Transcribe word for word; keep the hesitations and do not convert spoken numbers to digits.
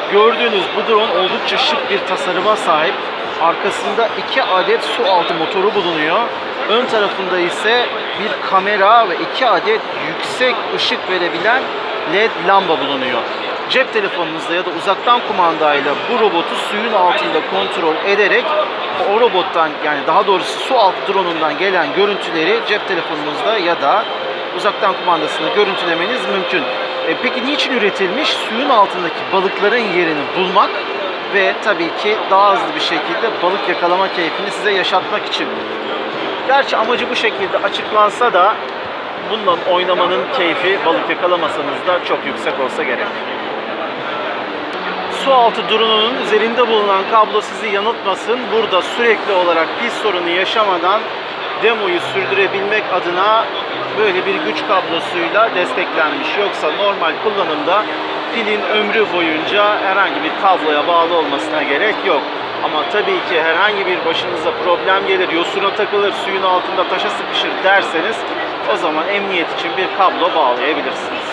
Gördüğünüz bu drone oldukça şık bir tasarıma sahip. Arkasında iki adet su altı motoru bulunuyor. Ön tarafında ise bir kamera ve iki adet yüksek ışık verebilen led lamba bulunuyor. Cep telefonunuzda ya da uzaktan kumandayla bu robotu suyun altında kontrol ederek o robottan, yani daha doğrusu su altı drone'undan gelen görüntüleri cep telefonunuzda ya da uzaktan kumandasını görüntülemeniz mümkün. E peki niçin üretilmiş? Suyun altındaki balıkların yerini bulmak ve tabii ki daha hızlı bir şekilde balık yakalama keyfini size yaşatmak için. Gerçi amacı bu şekilde açıklansa da bundan oynamanın keyfi balık yakalamasanız da çok yüksek olsa gerek. Su altı drone'unun üzerinde bulunan kablo sizi yanıltmasın. Burada sürekli olarak pil sorunu yaşamadan demoyu sürdürebilmek adına böyle bir güç kablosuyla desteklenmiş. Yoksa normal kullanımda pilin ömrü boyunca herhangi bir kabloya bağlı olmasına gerek yok. Ama tabii ki herhangi bir başınıza problem gelir, yosuna takılır, suyun altında taşa sıkışır derseniz o zaman emniyet için bir kablo bağlayabilirsiniz.